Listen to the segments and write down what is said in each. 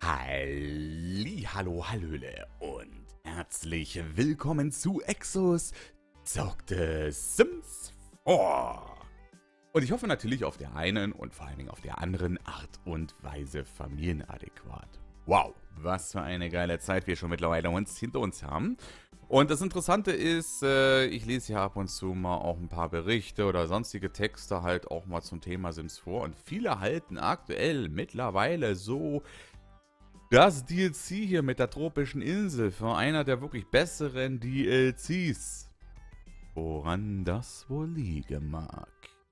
Hallo, Hallöle und herzlich willkommen zu Exos zockt Sims 4. Und ich hoffe natürlich auf der einen und vor allen Dingen auf der anderen Art und Weise familienadäquat. Wow, was für eine geile Zeit wir schon mittlerweile hinter uns haben. Und das Interessante ist, ich lese ja ab und zu mal auch ein paar Berichte oder sonstige Texte halt auch mal zum Thema Sims 4. Und viele halten aktuell mittlerweile so das DLC hier mit der tropischen Insel für einer der wirklich besseren DLCs. Woran das wohl liegen mag.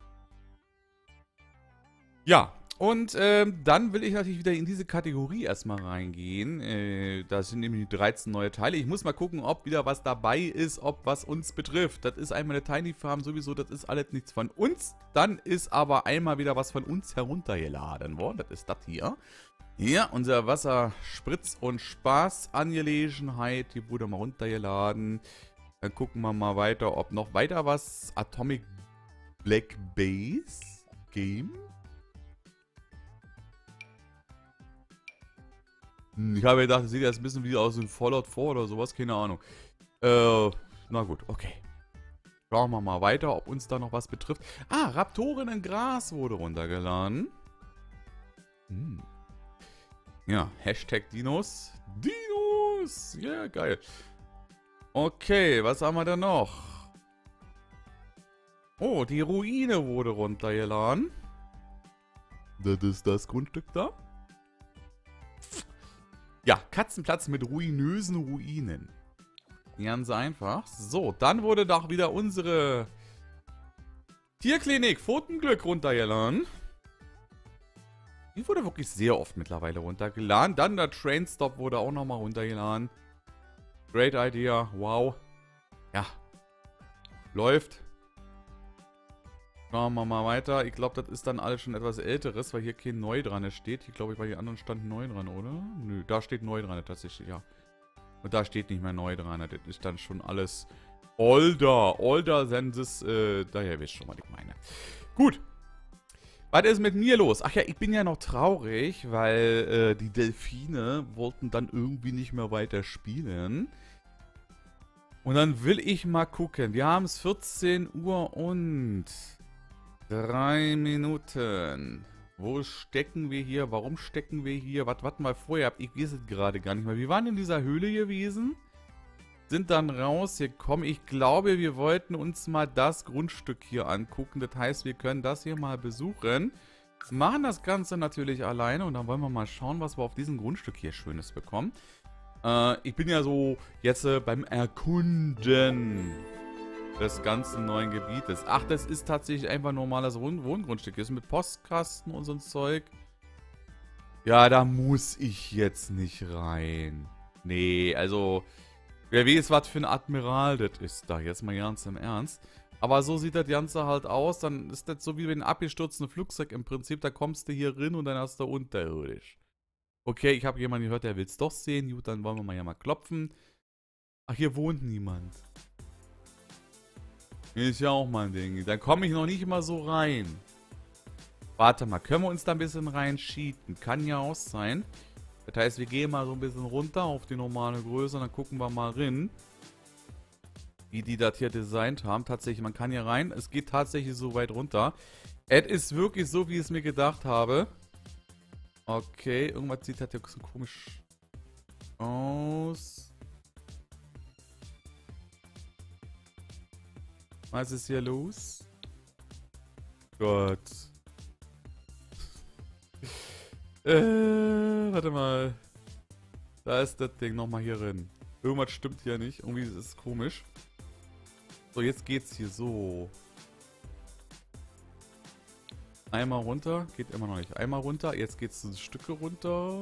Ja, und dann will ich natürlich wieder in diese Kategorie erstmal reingehen. Da sind nämlich 13 neue Teile. Ich muss mal gucken, ob wieder was dabei ist, ob was uns betrifft. Das ist einmal eine Tiny Farm sowieso, das ist alles nichts von uns. Dann ist aber einmal wieder was von uns heruntergeladen worden. Das ist das hier. Ja, unser Wasserspritz- und Spaß-Angelegenheit, die wurde mal runtergeladen. Dann gucken wir mal weiter, ob noch weiter was Atomic Black Base Game. Ich habe gedacht, das sieht jetzt ein bisschen wie aus wie Fallout 4 oder sowas, keine Ahnung. Na gut, okay. Schauen wir mal weiter, ob uns da noch was betrifft. Ah, Raptoren in Gras wurde runtergeladen. Ja, Hashtag Dinos. Dinos! Ja, yeah, geil. Okay, was haben wir denn noch? Oh, die Ruine wurde runtergeladen. Das ist das Grundstück da. Ja, Katzenplatz mit ruinösen Ruinen. Ganz einfach. So, dann wurde doch wieder unsere Tierklinik Pfotenglück runtergeladen. Die wurde wirklich sehr oft mittlerweile runtergeladen. Dann der Trainstop wurde auch nochmal runtergeladen. Great idea. Wow. Ja. Läuft. Schauen wir mal weiter. Ich glaube, das ist dann alles schon etwas Älteres, weil hier kein Neu dran steht. Hier glaube ich, bei den anderen stand Neu dran, oder? Nö, da steht Neu dran tatsächlich, ja. Und da steht nicht mehr Neu dran. Das ist dann schon alles older. Older than this. Daher wisst schon, was ich meine. Gut. Was ist mit mir los? Ach ja, ich bin ja noch traurig, weil die Delfine wollten dann irgendwie nicht mehr weiter spielen. Und dann will ich mal gucken. Wir haben es 14 Uhr und 3 Minuten. Wo stecken wir hier? Warum stecken wir hier? Was warten wir vorher ab? Ich weiß es gerade gar nicht mehr. Wir waren in dieser Höhle gewesen. Sind dann rausgekommen. Ich glaube, wir wollten uns mal das Grundstück hier angucken. Das heißt, wir können das hier mal besuchen. Machen das Ganze natürlich alleine und dann wollen wir mal schauen, was wir auf diesem Grundstück hier Schönes bekommen. Ich bin ja so jetzt beim Erkunden des ganzen neuen Gebietes. Ach, das ist tatsächlich einfach ein normales Wohngrundstück. Das ist mit Postkasten und so ein Zeug. Ja, da muss ich jetzt nicht rein. Nee, also wer weiß, was für ein Admiral das ist da. Jetzt mal ganz im Ernst. Aber so sieht das Ganze halt aus. Dann ist das so wie ein abgestürztes Flugzeug im Prinzip. Da kommst du hier rein und dann hast du unterirdisch. Okay, ich habe jemanden gehört, der will es doch sehen. Gut, dann wollen wir mal hier mal klopfen. Ach, hier wohnt niemand. Ist ja auch mal ein Ding. Dann komme ich noch nicht mal so rein. Warte mal, können wir uns da ein bisschen reinschieten? Kann ja auch sein. Das heißt, wir gehen mal so ein bisschen runter auf die normale Größe und dann gucken wir mal rein, wie die das hier designt haben. Tatsächlich, man kann hier rein. Es geht tatsächlich so weit runter. Es ist wirklich so, wie ich es mir gedacht habe. Okay, irgendwas sieht halt so komisch aus. Was ist hier los? Gott. Warte mal. Da ist das Ding nochmal hier drin. Irgendwas stimmt hier nicht. Irgendwie ist es komisch. So, jetzt geht's hier so. Einmal runter. Geht immer noch nicht. Einmal runter. Jetzt geht's ein Stücke runter.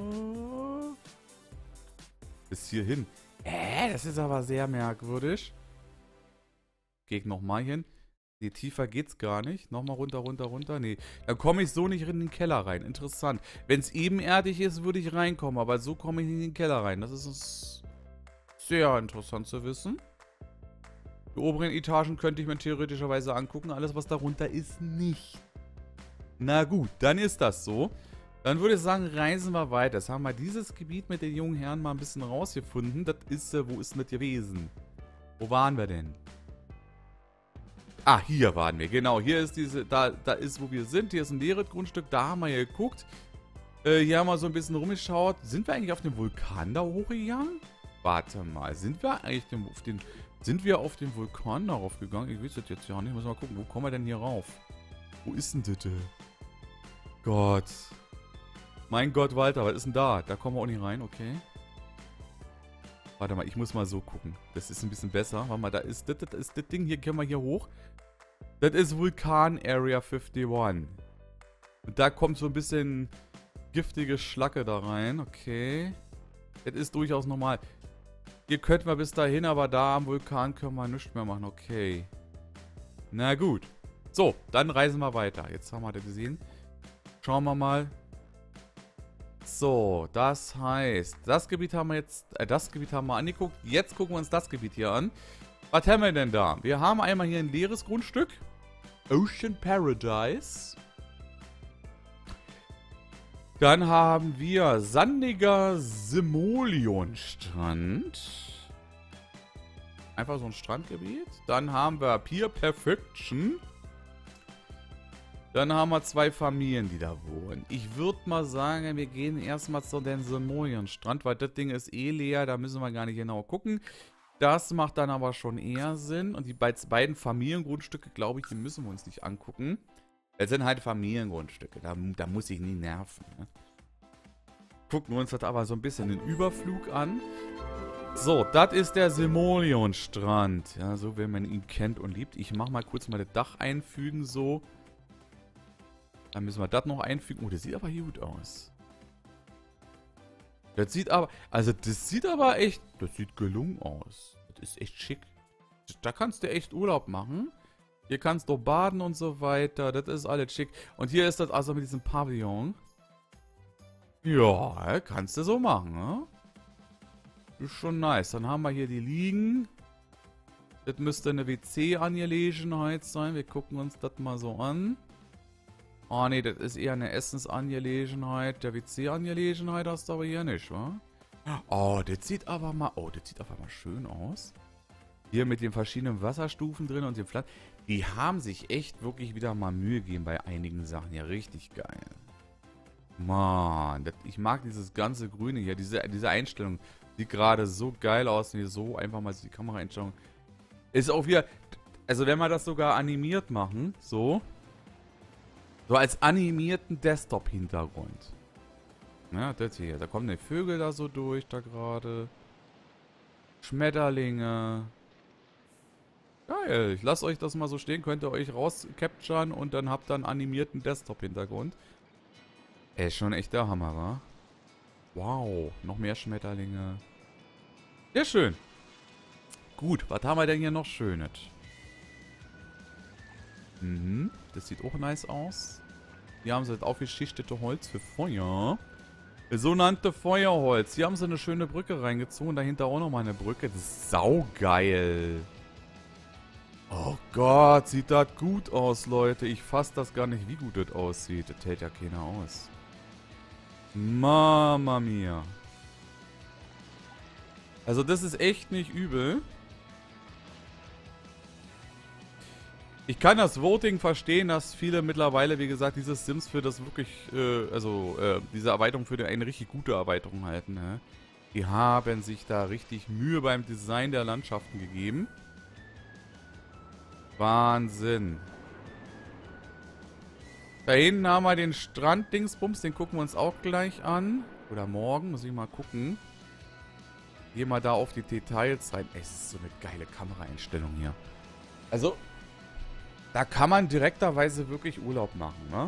Bis hier hin. Das ist aber sehr merkwürdig. Geh nochmal hin. Nee, tiefer geht's gar nicht. Nochmal runter, runter, runter. Nee, dann komme ich so nicht in den Keller rein. Interessant. Wenn es ebenerdig ist, würde ich reinkommen. Aber so komme ich nicht in den Keller rein. Das ist sehr interessant zu wissen. Die oberen Etagen könnte ich mir theoretischerweise angucken. Alles, was darunter ist, nicht. Na gut, dann ist das so. Dann würde ich sagen, reisen wir weiter. Jetzt haben wir dieses Gebiet mit den jungen Herren mal ein bisschen rausgefunden. Das ist, wo ist denn das gewesen? Wo waren wir denn? Ah, hier waren wir. Genau, hier ist diese, da ist, wo wir sind. Hier ist ein leeres Grundstück. Da haben wir hier geguckt. Hier haben wir so ein bisschen rumgeschaut. Sind wir eigentlich auf dem Vulkan da hochgegangen? Warte mal, sind wir eigentlich auf den Vulkan darauf gegangen? Ich weiß das jetzt ja nicht. Muss mal gucken, wo kommen wir denn hier rauf? Wo ist denn das? Gott. Mein Gott, Walter, was ist denn da? Da kommen wir auch nicht rein, okay. Warte mal, ich muss mal so gucken. Das ist ein bisschen besser. Warte mal, da ist das Ding. Hier können wir hier hoch. Das ist Vulkan Area 51. Und da kommt so ein bisschen giftige Schlacke da rein. Okay. Das ist durchaus normal. Hier könnten wir bis dahin, aber da am Vulkan können wir nichts mehr machen. Okay. Na gut. So, dann reisen wir weiter. Jetzt haben wir das gesehen. Schauen wir mal. So, das heißt, das Gebiet haben wir jetzt, das Gebiet haben wir angeguckt. Jetzt gucken wir uns das Gebiet hier an. Was haben wir denn da? Wir haben einmal hier ein leeres Grundstück. Ocean Paradise. Dann haben wir sandiger Simoleon-Strand. Einfach so ein Strandgebiet. Dann haben wir Pier Perfection. Dann haben wir 2 Familien, die da wohnen. Ich würde mal sagen, wir gehen erstmal zu den Simoleon-Strand, weil das Ding ist eh leer, da müssen wir gar nicht genau gucken. Das macht dann aber schon eher Sinn. Und die beiden Familiengrundstücke, glaube ich, die müssen wir uns nicht angucken. Das sind halt Familiengrundstücke, da muss ich nie nerven. Ne? Gucken wir uns das aber so ein bisschen den Überflug an. So, das ist der Simoleon-Strand. Ja, so wie man ihn kennt und liebt. Ich mache mal kurz mal das Dach einfügen, so. Dann müssen wir das noch einfügen. Oh, das sieht aber gut aus. Das sieht aber... Also, das sieht aber echt... Das sieht gelungen aus. Das ist echt schick. Da kannst du echt Urlaub machen. Hier kannst du baden und so weiter. Das ist alles schick. Und hier ist das also mit diesem Pavillon. Ja, kannst du so machen, ne? Ist schon nice. Dann haben wir hier die Liegen. Das müsste eine WC-Angelegenheit sein. Wir gucken uns das mal so an. Oh ne, das ist eher eine Essensangelegenheit. Der WC-Angelegenheit hast du aber hier nicht, wa? Oh, das sieht aber mal... Oh, das sieht aber mal schön aus. Hier mit den verschiedenen Wasserstufen drin und den Pflanzen. Die haben sich echt wirklich wieder mal Mühe gegeben bei einigen Sachen. Ja, richtig geil. Mann, ich mag dieses ganze Grüne hier. Diese Einstellung sieht gerade so geil aus. Hier so einfach mal die Kameraeinstellung. Ist auch wieder... Also wenn wir das sogar animiert machen, so... So als animierten Desktop-Hintergrund. Ja, das hier. Da kommen die Vögel da so durch, da gerade. Schmetterlinge. Geil. Ich lasse euch das mal so stehen. Könnt ihr euch rauscapturen und dann habt ihr einen animierten Desktop-Hintergrund. Ist schon echt der Hammer, wa? Wow. Noch mehr Schmetterlinge. Sehr schön. Gut, was haben wir denn hier noch Schönes? Das sieht auch nice aus. Hier haben sie das aufgeschichtete Holz für Feuer. Sogenannte Feuerholz. Hier haben sie eine schöne Brücke reingezogen. Dahinter auch nochmal eine Brücke. Das ist saugeil. Oh Gott, sieht das gut aus, Leute. Ich fasse das gar nicht, wie gut das aussieht. Das hält ja keiner aus. Mama mia. Also das ist echt nicht übel. Ich kann das Voting verstehen, dass viele mittlerweile, wie gesagt, dieses Sims für das wirklich, diese Erweiterung für eine richtig gute Erweiterung halten. Ne? Die haben sich da richtig Mühe beim Design der Landschaften gegeben. Wahnsinn. Da hinten haben wir den Strand-Dingsbums, den gucken wir uns auch gleich an. Oder morgen, muss ich mal gucken. Geh mal da auf die Details rein. Ey, es ist so eine geile Kameraeinstellung hier. Also... Da kann man direkterweise wirklich Urlaub machen, ne?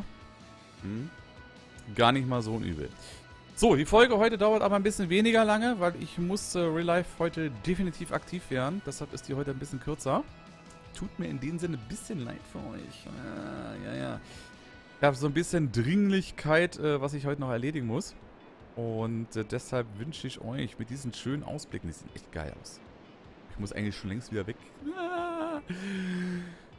Gar nicht mal so übel. So, die Folge heute dauert aber ein bisschen weniger lange, weil ich muss Real Life heute definitiv aktiv werden. Deshalb ist die heute ein bisschen kürzer. Tut mir in dem Sinne ein bisschen leid für euch. Ja. Ich habe so ein bisschen Dringlichkeit, was ich heute noch erledigen muss. Und deshalb wünsche ich euch mit diesen schönen Ausblicken, die sehen echt geil aus. Ich muss eigentlich schon längst wieder weg.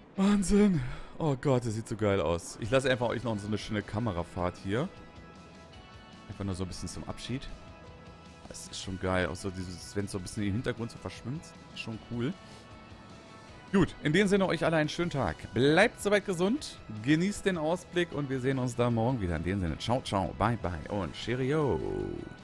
Wahnsinn. Oh Gott, das sieht so geil aus. Ich lasse einfach euch noch so eine schöne Kamerafahrt hier. Einfach nur so ein bisschen zum Abschied. Das ist schon geil. Auch so dieses, wenn es so ein bisschen im Hintergrund so verschwimmt. Ist schon cool. Gut, in dem Sinne euch alle einen schönen Tag. Bleibt soweit gesund, genießt den Ausblick und wir sehen uns da morgen wieder. In dem Sinne, ciao, ciao, bye, bye und Cheerio.